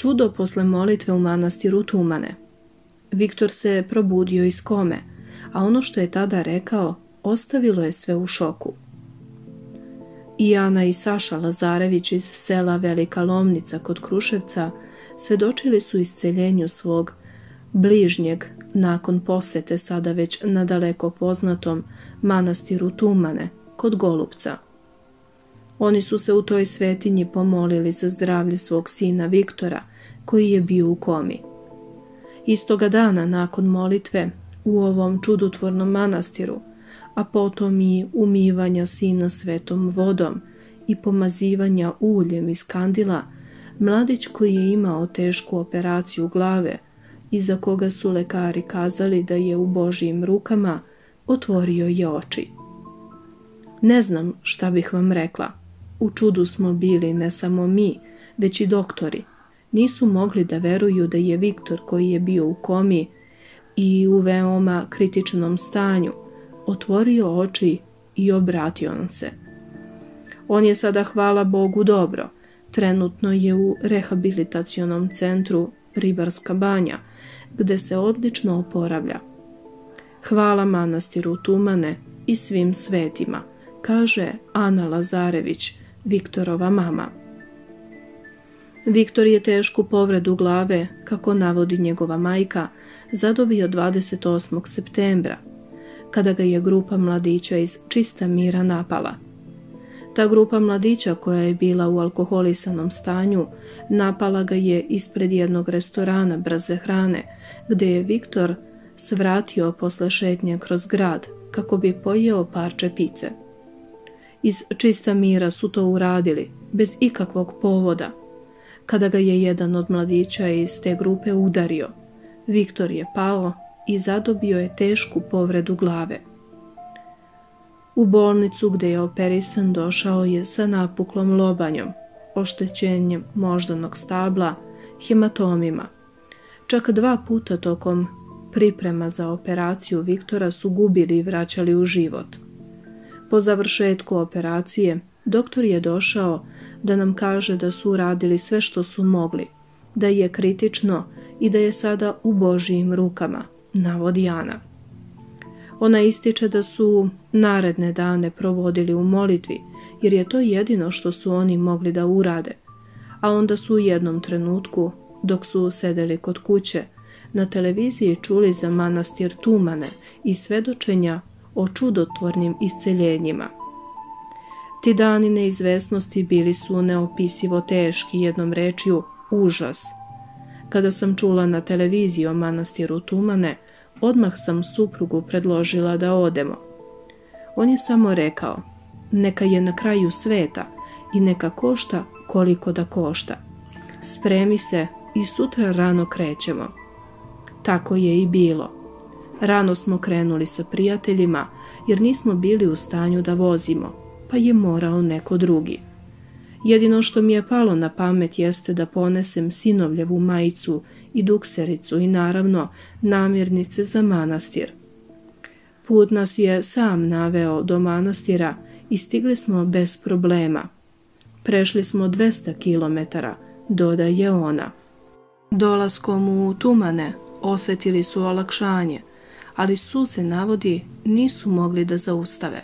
Čudo posle molitve u manastiru Tumane. Viktor se probudio iz kome, a ono što je tada rekao ostavilo je sve u šoku. I Ana i Saša Lazarević iz sela Velika Lomnica kod Kruševca svedočili su isceljenju svog bližnjeg nakon posete sada već nadaleko poznatom manastiru Tumane kod Golupca. Oni su se u toj svetinji pomolili za zdravlje svog sina Viktora, koji je bio u komi. Istoga dana nakon molitve u ovom čudotvornom manastiru, a potom i umivanja sina svetom vodom i pomazivanja uljem iz kandila, mladić koji je imao tešku operaciju glave i za koga su lekari kazali da je u Božjim rukama, otvorio je oči. Ne znam šta bih vam rekla. U čudu smo bili ne samo mi, već i doktori. Nisu mogli da veruju da je Viktor, koji je bio u komi i u veoma kritičnom stanju, otvorio oči i obratio nam se. On je sada, hvala Bogu, dobro. Trenutno je u rehabilitacionom centru Ribarska banja, gde se odlično oporavlja. Hvala manastiru Tumane i svim svetima, kaže Ana Lazarević, Viktorova mama. Viktor je tešku povredu glave, kako navodi njegova majka, zadobio 28. septembra, kada ga je grupa mladića iz Čista mira napala. Ta grupa mladića, koja je bila u alkoholisanom stanju, napala ga je ispred jednog restorana brze hrane, gde je Viktor svratio posle šetnje kroz grad kako bi pojeo parče pice. Iz Čista mira su to uradili, bez ikakvog povoda. Kada ga je jedan od mladića iz te grupe udario, Viktor je pao i zadobio je tešku povredu glave. U bolnicu gde je operisan došao je sa napuklom lobanjom, oštećenjem moždanog stabla, hematomima. Čak 2 puta tokom priprema za operaciju Viktora su gubili i vraćali u život. Po završetku operacije, doktor je došao da nam kaže da su uradili sve što su mogli, da je kritično i da je sada u Božjim rukama, navodi Ana. Ona ističe da su naredne dane provodili u molitvi, jer je to jedino što su oni mogli da urade, a onda su u jednom trenutku, dok su sedeli kod kuće, na televiziji čuli za manastir Tumane i svedočenja o čudotvornim isceljenjima. Ti dani neizvesnosti bili su neopisivo teški, jednom rečju užas. Kada sam čula na televiziji o manastiru Tumane, odmah sam suprugu predložila da odemo. On je samo rekao, neka je na kraju sveta i neka košta koliko da košta. Spremi se i sutra rano krećemo. Tako je i bilo. Rano smo krenuli sa prijateljima jer nismo bili u stanju da vozimo, pa je morao neko drugi. Jedino što mi je palo na pamet jeste da ponesem sinovljevu majicu i duksericu i naravno namirnice za manastir. Put nas je sam naveo do manastira i stigli smo bez problema. Prešli smo 200 km, dodaje ona. Dolaskom u Tumane osjetili su olakšanje, ali suze, navodi, nisu mogli da zaustave.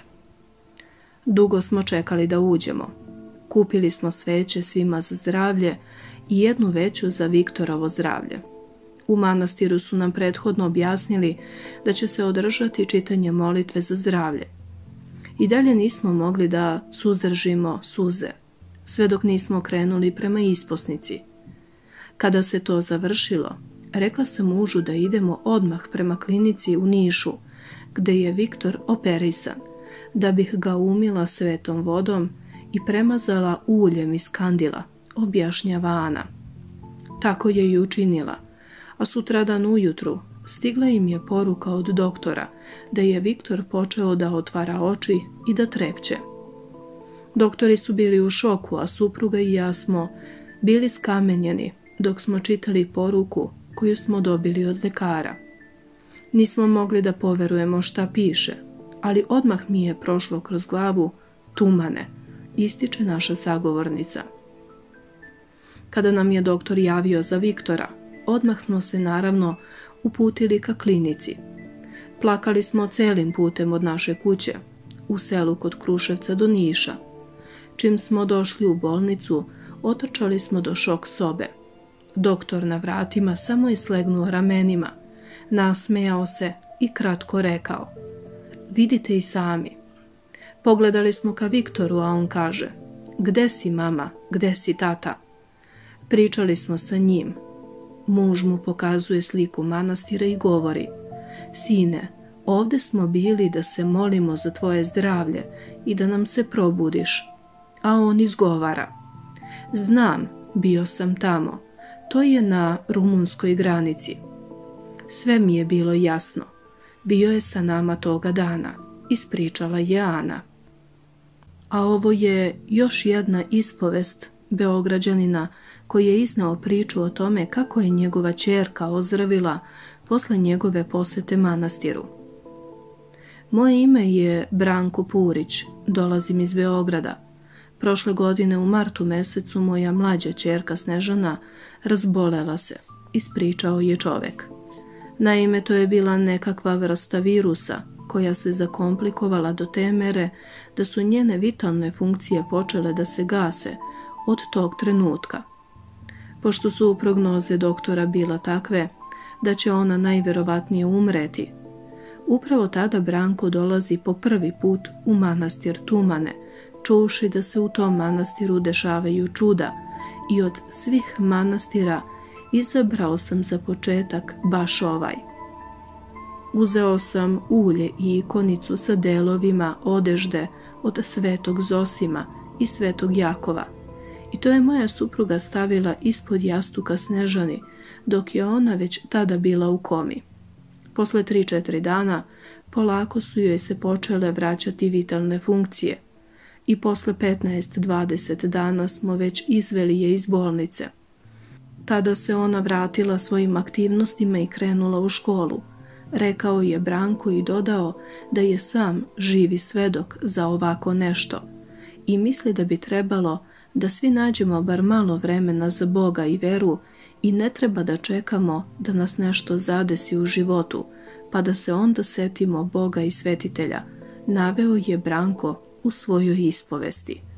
Dugo smo čekali da uđemo. Kupili smo sveće svima za zdravlje i jednu veću za Viktorovo zdravlje. U manastiru su nam prethodno objasnili da će se održati čitanje molitve za zdravlje. I dalje nismo mogli da suzdržimo suze, sve dok nismo krenuli prema isposnici. Kada se to završilo, rekla sam mužu da idemo odmah prema klinici u Nišu, gde je Viktor operisan, da bih ga umila svetom vodom i premazala uljem iz kandila, objašnjava Ana. Tako je i učinila, a sutradan ujutru stigla im je poruka od doktora da je Viktor počeo da otvara oči i da trepće. Doktori su bili u šoku, a supruga i ja smo bili skamenjeni dok smo čitali poruku koju smo dobili od lekara. Nismo mogli da poverujemo šta piše, ali odmah mi je prošlo kroz glavu Tumane, ističe naša sagovornica. Kada nam je doktor javio za Viktora, odmah smo se naravno uputili ka klinici. Plakali smo celim putem od naše kuće, u selu kod Kruševca do Niša. Čim smo došli u bolnicu, otrčali smo do šok sobe. Doktor na vratima samo je slegnuo ramenima, nasmejao se i kratko rekao: vidite i sami. Pogledali smo ka Viktoru, a on kaže: gde si mama, gde si tata? Pričali smo sa njim. Muž mu pokazuje sliku manastira i govori: sine, ovde smo bili da se molimo za tvoje zdravlje i da nam se probudiš. A on izgovara: znam, bio sam tamo, to je na rumunskoj granici. Sve mi je bilo jasno. Bio je sa nama toga dana, ispričala je Ana. A ovo je još jedna ispovest Beograđanina koji je izneo priču o tome kako je njegova ćerka ozdravila posle njegove posete manastiru. Moje ime je Branko Purić, dolazim iz Beograda. Prošle godine u martu mesecu moja mlađa ćerka Snežana razbolela se, ispričao je čovek. Naime, to je bila nekakva vrsta virusa koja se zakomplikovala do te mere da su njene vitalne funkcije počele da se gase od tog trenutka. Pošto su prognoze doktora bila takve da će ona najverovatnije umreti, upravo tada Branko dolazi po prvi put u manastir Tumane, čuvši da se u tom manastiru dešavaju čuda, i od svih manastira izabrao sam za početak baš ovaj. Uzeo sam ulje i ikonicu sa delovima odežde od Svetog Zosima i Svetog Jakova i to je moja supruga stavila ispod jastuka Snežani dok je ona već tada bila u komi. Posle 3-4 dana polako su joj se počele vraćati vitalne funkcije i posle 15-20 dana smo već izveli je iz bolnice. Tada se ona vratila svojim aktivnostima i krenula u školu, rekao je Branko i dodao da je sam živi svedok za ovako nešto i misli da bi trebalo da svi nađemo bar malo vremena za Boga i veru i ne treba da čekamo da nas nešto zadesi u životu, pa da se onda setimo Boga i svetitelja, naveo je Branko u svojoj ispovesti.